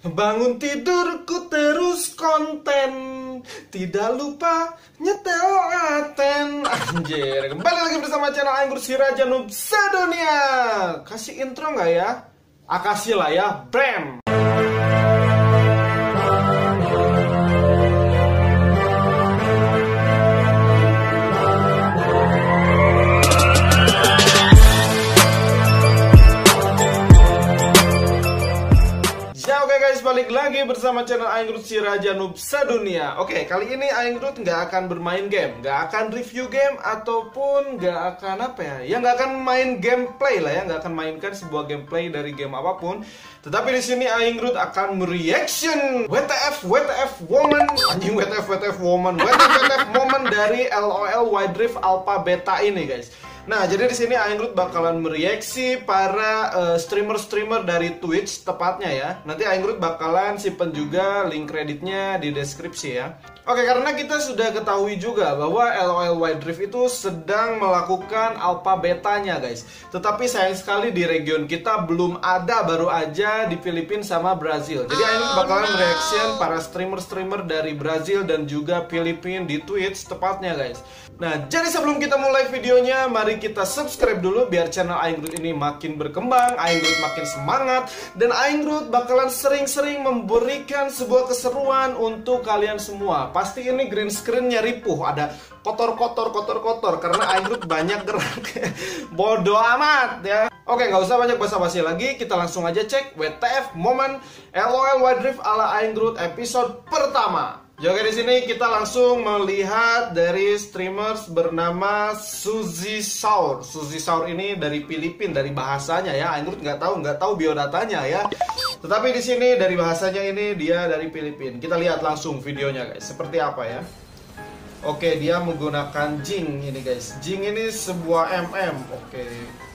Bangun tidurku terus konten, tidak lupa nyetel Aten. Anjir, kembali lagi bersama channel Anggur si Raja Noob Sedunia. Kasih intro nggak ya? Kasih lah ya, Bram. Balik lagi bersama channel Aingrut si Raja Noob Sedunia. Oke, kali ini Aingrut nggak akan bermain game, nggak akan review game, ataupun nggak akan apa ya, nggak akan main gameplay lah ya, nggak akan mainkan sebuah gameplay dari game apapun. Tetapi di sini Aingrut akan mereaction WTF Woman, anjing WTF Woman, WTF Moment dari LOL Wild Rift Alpha Beta ini, guys. Nah, jadi di sini Aingrut bakalan mereaksi para streamer dari Twitch tepatnya ya. Nanti Aingrut bakalan simpen juga link kreditnya di deskripsi ya. Oke, karena kita sudah ketahui juga bahwa LOL Wild Rift itu sedang melakukan alpha betanya, guys. Tetapi sayang sekali di region kita belum ada, baru aja di Filipina sama Brazil. Jadi Aingrut bakalan mereaction para streamer dari Brazil dan juga Filipina di Twitch tepatnya, guys. Nah, jadi sebelum kita mulai videonya, mari kita subscribe dulu biar channel Aingrut ini makin berkembang, Aingrut makin semangat, dan Aingrut bakalan sering-sering memberikan sebuah keseruan untuk kalian semua. Pasti ini green screen-nya ripuh, ada kotor karena Aingrut banyak gerak. Bodoh amat ya. Oke, nggak usah banyak basa-basi lagi, kita langsung aja cek WTF Moment LOL Wild Rift ala Aingrut episode pertama. Oke, di sini kita langsung melihat dari streamers bernama Suzy Saur. Suzy Saur ini dari Filipina, dari bahasanya ya. Aingrut nggak tahu biodatanya ya. Tetapi di sini dari bahasanya ini dia dari Filipina. Kita lihat langsung videonya, guys. Seperti apa ya? Oke, dia menggunakan Jing ini, guys. Jing ini sebuah MM. Oke.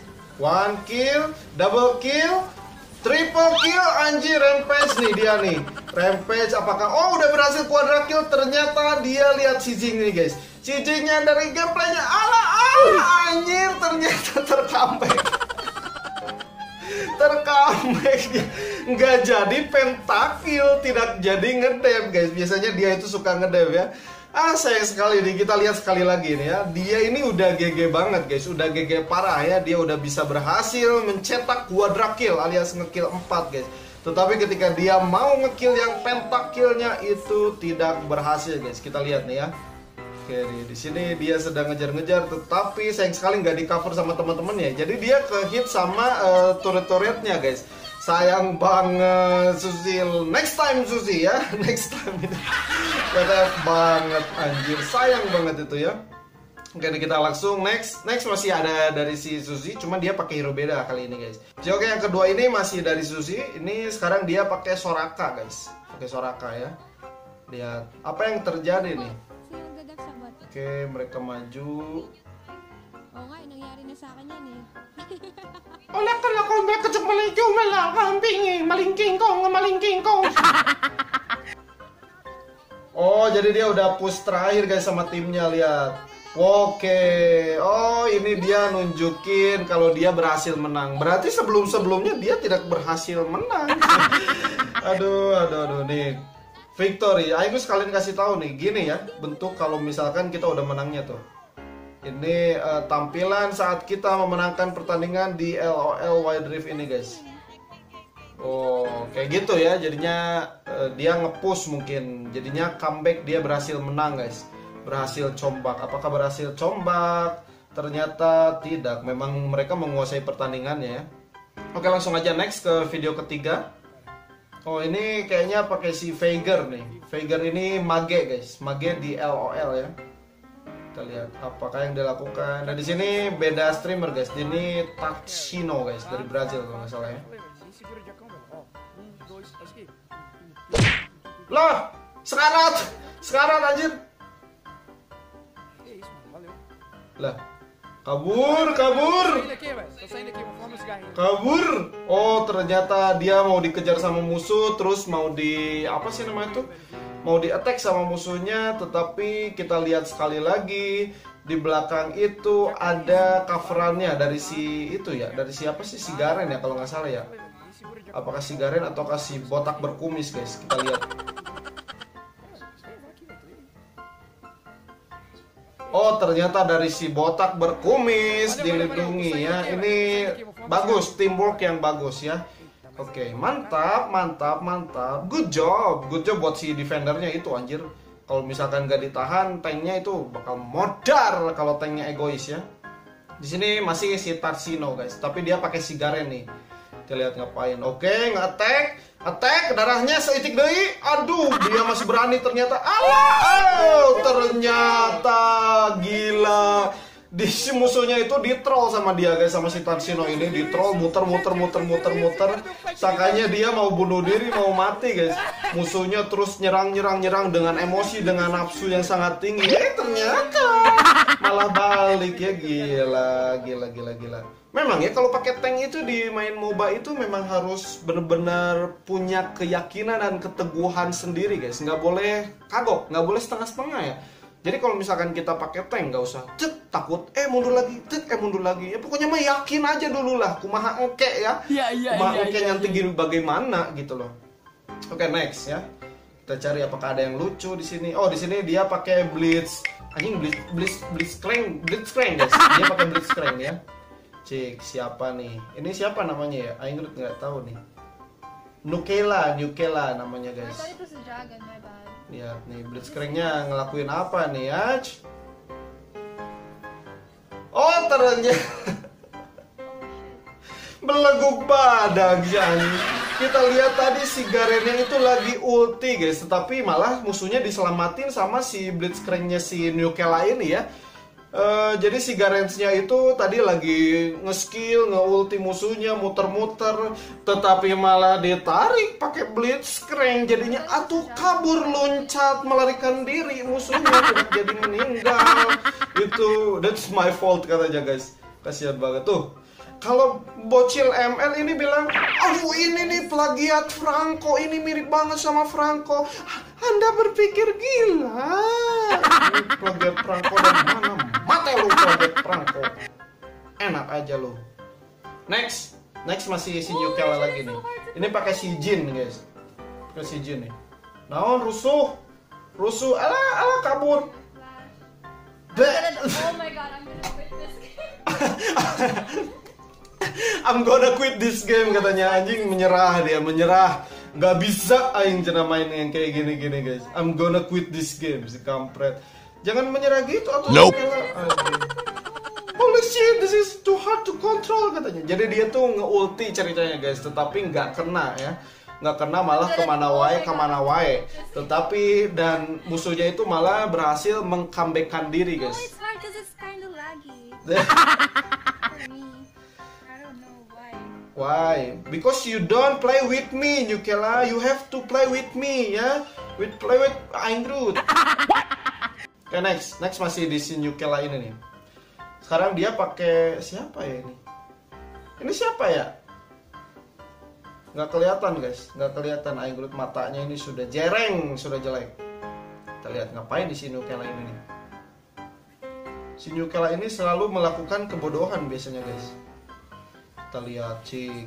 One kill, double kill, triple kill, anjir, rampage nih dia nih. Rampage apakah, oh udah berhasil quadra kill, ternyata dia lihat si Jing nih, guys. Si Jingnya dari gameplaynya, anjir, ternyata tercomeback. Tercomeback dia. Nggak jadi pentakill, tidak jadi ngedep, guys. Biasanya dia itu suka ngedep ya. Sayang sekali nih, kita lihat sekali lagi nih ya. Dia ini udah GG banget, guys. Udah GG parah ya. Dia udah bisa berhasil mencetak quadra kill alias ngekill 4, guys. Tetapi ketika dia mau ngekill yang pentakillnya itu tidak berhasil, guys. Kita lihat nih ya. Oke, di sini dia sedang ngejar-ngejar, tetapi sayang sekali nggak di cover sama teman-temannya. Jadi dia kehit sama turret-turretnya, guys. Sayang banget, Suzy. Next time, Suzy ya. Next time itu. Kata banget, anjir. Sayang banget itu ya. Oke, kita langsung next. Next masih ada dari si Suzy, cuma dia pakai hero beda kali ini, guys. Jadi oke, yang kedua ini masih dari Suzy. Ini sekarang dia pakai Soraka, guys. Pakai Soraka ya. Lihat apa yang terjadi nih. Oke, mereka maju. Oo nga, nangyari na sa akin yan eh. Wala ka na kung may katsapalito, malingking kong. Oh, jadi dia udah push terakhir, guys, sama timnya, lihat. Oke, oh ini dia nunjukin kalau dia berhasil menang. Berarti sebelumnya dia tidak berhasil menang. Aduh nih. Victory. Ayo sekalian kasih tahu nih, gini ya, bentuk kalau misalkan kita udah menangnya tuh. Ini tampilan saat kita memenangkan pertandingan di LOL Wild Rift ini, guys. Oh, kayak gitu ya. Jadinya dia nge-push mungkin. Jadinya comeback, dia berhasil menang, guys. Berhasil comeback. Apakah berhasil comeback? Ternyata tidak. Memang mereka menguasai pertandingannya ya. Oke, langsung aja next ke video ketiga. Oh, ini kayaknya pakai si Veigar nih. Veigar ini mage, guys. Mage di LOL ya. Kita lihat apakah yang dilakukan. Nah, di sini beda streamer, guys. Ini Tachino, guys, dari Brazil kalau nggak salah ya. Loh, sekarat anjir. Lah, kabur. Oh, ternyata dia mau dikejar sama musuh, terus mau di apa sih namanya tuh? Mau di attack sama musuhnya, tetapi kita lihat sekali lagi di belakang itu ada coverannya dari si itu ya, dari siapa sih, si Garen ya kalau nggak salah ya. Apakah si Garen atau si botak berkumis guys? Kita lihat. Oh, ternyata dari si botak berkumis dilindungi ya. Ini bagus, teamwork yang bagus ya. Oke, mantap, mantap, mantap. Good job buat si defendernya itu anjir. Kalau misalkan gak ditahan, tanknya itu bakal modar kalau tanknya egois ya. Di sini masih si Tarsino guys, tapi dia pakai si Garen nih. Kita lihat ngapain. Oke, attack, darahnya seitik deui. Aduh, dia masih berani ternyata. Ternyata gila. Si musuhnya itu di-troll sama dia guys, sama si Tarsino ini di-troll muter. Sakanya dia mau bunuh diri, mau mati guys. Musuhnya terus nyerang dengan emosi, dengan nafsu yang sangat tinggi. Ternyata malah balik ya, gila. Memang ya kalau pakai tank itu di main MOBA itu memang harus benar-benar punya keyakinan dan keteguhan sendiri guys. Nggak boleh kagok, nggak boleh setengah-setengah ya. Jadi kalau misalkan kita pakai tank nggak usah takut mundur lagi ya, pokoknya mah yakin aja dulu lah kumaha engke ya. Kumaha engke nanti gini bagaimana gitu loh. Oke, next ya. Kita cari apakah ada yang lucu di sini. Oh, di sini dia pakai blitz. Anjing blitzcrank guys. Dia pakai blitzcrank ya. Cik, siapa nih? Ini siapa namanya ya? Aing nggak tahu nih. Nukela namanya guys. Lihat nih blitzcranknya ngelakuin apa nih ya? Oh, ternyata beleguk badak Jan. Kita lihat tadi si Garennya itu lagi ulti guys, tetapi malah musuhnya diselamatin sama si blitzcranknya si Nukela ini ya. Jadi si Garensnya itu tadi lagi nge-skill, nge-ulti musuhnya muter-muter, tetapi malah ditarik pakai blitzcrank, jadinya atuh kabur loncat melarikan diri, musuhnya tidak jadi meninggal. Itu that's my fault katanya guys. Kasihan banget tuh. Kalau bocil ML ini bilang, aduh ini nih plagiat Franco, ini mirip banget sama Franco. Anda berpikir gila. Ini plagiat Franco dari mana? Mati lu plagiat Franco. Enak aja lu. Next masih si Nukela lagi nih. Ini pakai si Jin guys. Pakai si Jin nih. Naon rusuh, ala kabur. Oh my god, I'm gonna quit this I'm gonna quit this game game. katanya, anjing menyerah. Nggak bisa aing cina main yang kayak gini guys. I'm gonna quit this game, si kampret. Jangan menyerah gitu atau nope. Holy shit, this is too hard to control katanya. Jadi dia tuh nge-ulti ceritanya guys, tetapi nggak kena ya. Nggak kena, malah kemana wae. Tetapi dan musuhnya itu malah berhasil meng-comeback-kan diri guys. Oh, it's hard because it's kind of laggy. Why? Because you don't play with me, Nukela. You have to play with me, ya. Play with Aingrud. Oke, next masih di si Nukela ini nih. Sekarang dia pakai siapa ya ini? Ini siapa ya? Nggak kelihatan guys, nggak kelihatan. Aingrud matanya ini sudah jereng, sudah jelek. Kita lihat ngapain di si Nukela ini nih. Si Nukela ini selalu melakukan kebodohan biasanya guys. Kita lihat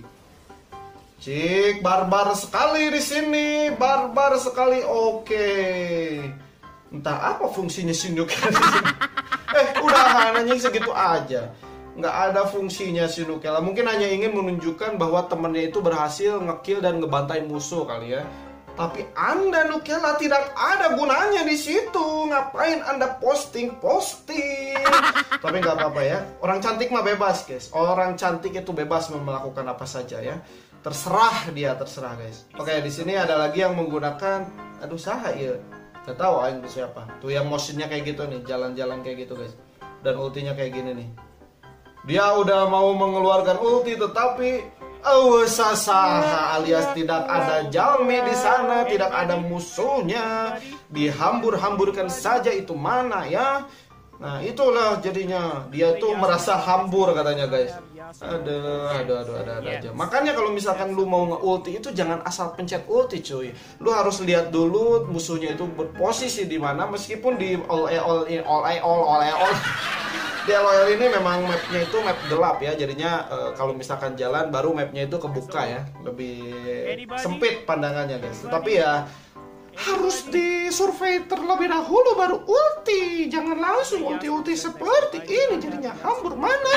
Cik barbar sekali di sini, barbar sekali. Oke. Entah apa fungsinya si Nukela di sini. Udahan anjing segitu aja. Nggak ada fungsinya si Nukela. Mungkin hanya ingin menunjukkan bahwa temannya itu berhasil ngekill dan ngebantai musuh kali ya. Tapi Anda Nukela tidak ada gunanya di situ. Ngapain Anda posting? Tapi nggak apa-apa ya. Orang cantik mah bebas guys. Orang cantik itu bebas melakukan apa saja ya. Terserah guys. Oke, di sini ada lagi yang menggunakan, aduh saha ya. Gak tahu aing siapa. Tuh yang motionnya kayak gitu nih, jalan-jalan kayak gitu guys. Dan ultinya kayak gini nih. Dia udah mau mengeluarkan ulti tetapi sasaha alias tidak ada jalmi di sana, tidak ada musuhnya, dihambur-hamburkan saja itu mana ya. Nah itulah jadinya dia tuh merasa hambur katanya guys. Ada aja. Makanya kalau misalkan lu mau nge-ulti itu jangan asal pencet ulti cuy. Lu harus lihat dulu musuhnya itu berposisi di mana, meskipun di all Di LOL ini memang mapnya itu map gelap ya, jadinya kalau misalkan jalan baru mapnya itu kebuka ya, lebih sempit pandangannya guys. Tetapi ya harus disurvei terlebih dahulu baru ulti, jangan langsung ulti seperti ini jadinya hambur mana.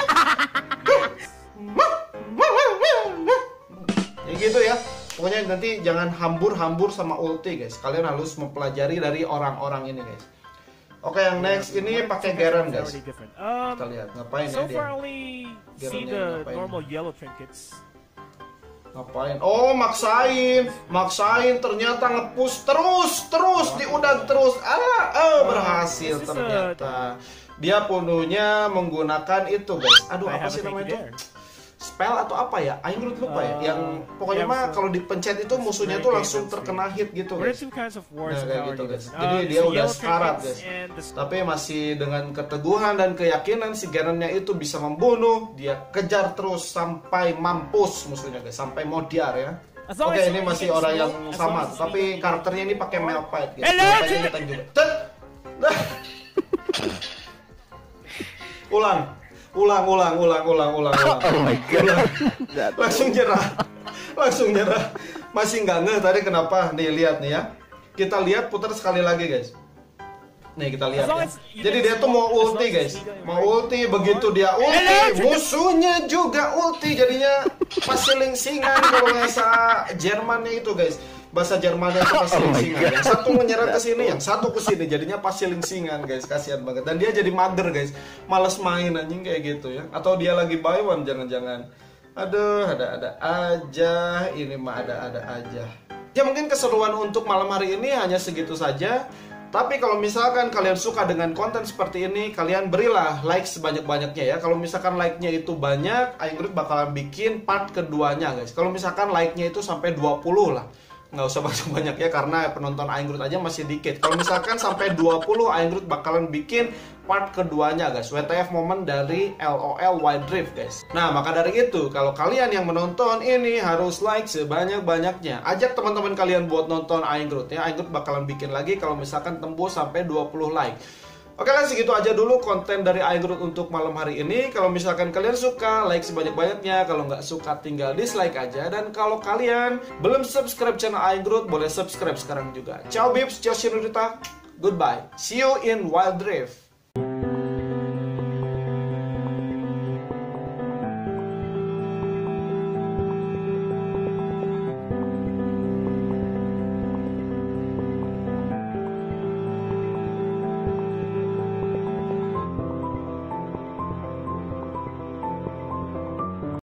Ya gitu ya. Pokoknya nanti jangan hambur sama ulti guys. Kalian harus mempelajari dari orang-orang ini guys. Oke, yang next ini pakai Garen guys. Kita lihat ngapain ya dia. Ngapain? Oh, maksain ternyata ngepush terus diudag terus. Berhasil ternyata. Dia bunuhnya menggunakan itu guys. Aduh, apa sih namanya itu? Spell atau apa ya? Aing lupa ya. Yang pokoknya mah kalau dipencet itu musuhnya tuh langsung terkena hit gitu guys. Nah, kayak gitu guys. Jadi dia udah sekarat guys. Tapi masih dengan keteguhan dan keyakinan si Garen-nya itu bisa membunuh. Dia kejar terus sampai mampus musuhnya guys, sampai modiar ya. Oke, ini masih orang yang sama, tapi karakternya ini pakai Malphite guys. Malphite kita juga. Ulang. Oh my god. Langsung nyerah. Masih nggak ngeh tadi kenapa? Nih lihat nih ya. Kita lihat putar sekali lagi guys. Nih kita lihat ya. Jadi dia tuh mau ulti guys. Mau ulti, begitu dia ulti, musuhnya juga ulti. Jadinya pasilingsingan kalau bahasa Jermannya itu guys. Bahasa Jermannya itu pasilingsingan. Yang satu menyerang ke sini, yang satu ke sini. Jadinya pasilingsingan guys. Kasihan banget. Dan dia jadi mager guys. Males main anjing kayak gitu ya. Atau dia lagi buy one jangan-jangan. Aduh, ada aja. Ini mah ada aja. Ya mungkin keseruan untuk malam hari ini hanya segitu saja. Tapi kalau misalkan kalian suka dengan konten seperti ini, kalian berilah like sebanyak-banyaknya ya. Kalau misalkan like-nya itu banyak, Aingrud bakalan bikin part keduanya guys. Kalau misalkan like-nya itu sampai 20 lah. Nggak usah banyak-banyak ya, karena penonton Aingrud aja masih dikit. Kalau misalkan sampai 20, Aingrud bakalan bikin part keduanya guys, WTF moment dari LOL Wild Rift guys. Nah maka dari itu, kalau kalian yang menonton ini harus like sebanyak-banyaknya. Ajak teman-teman kalian buat nonton Aingrud ya. Aingrud bakalan bikin lagi kalau misalkan tembus sampai 20 like. Oke lah, segitu aja dulu konten dari Aingrud untuk malam hari ini. Kalau misalkan kalian suka, like sebanyak-banyaknya. Kalau nggak suka, tinggal dislike aja. Dan kalau kalian belum subscribe channel Aingrud, boleh subscribe sekarang juga. Ciao Bips, ciao Shinurita. Goodbye. See you in Wild Rift.